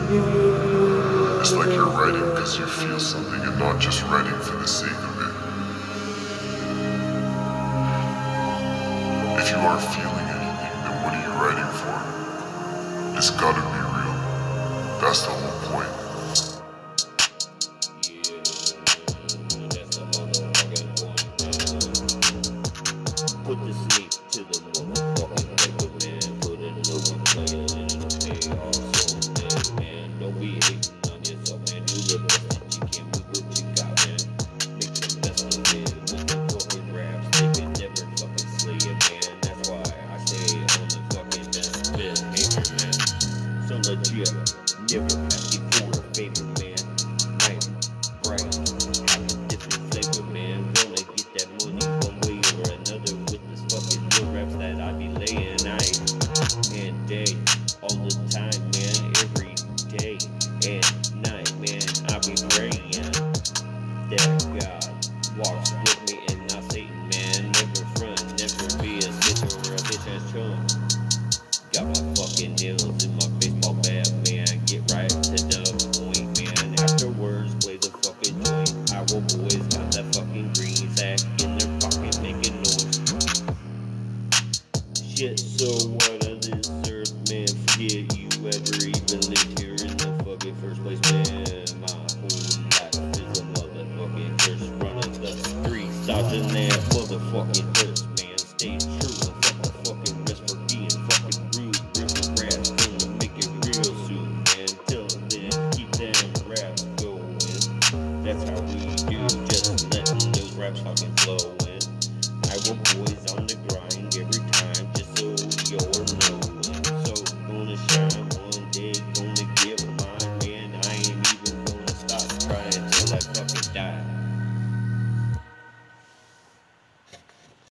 It's like you're writing because you feel something and not just writing for the sake of it. If you are feeling anything, then what are you writing for? It's gotta be real. That's the whole point. Put the sleep to the motherfucking paper, man. Put it in the one player and it'll pay off so bad, man. Don't be hating on yourself, man. Do the best that you can with what you got, man. Make the best of it with the fucking raps. They can never fucking slay it, man. That's why I stay on the fucking best behavior, man. So legit, never asking for a favor, man. Nice, bright, have a different flavor, man. Gonna get that money one way or another with this fucking real raps that I be laying night and day, all the time, man. Every day and night, man. I be praying that God walks with me and not Satan, man. Never front, never be a snitch or a bitch ass chum. Got my fucking nails in my baseball bat, man. Get right to the point, man. Afterwards, play the fucking joint. Our boys got that fucking green sack in their pocket making noise. Shit, so what of this earth, man? Forget you ever even lived here in the fucking first place, man. My whole life is a motherfucking curse. Running the streets, dodging that motherfucking hearse, man. Stay true and fuck the fucking rest for being fucking rude. Ripping raps, gonna make it real soon, man. Till then, keep them raps going. That's how we do, just letting those raps fucking flow in. Our boys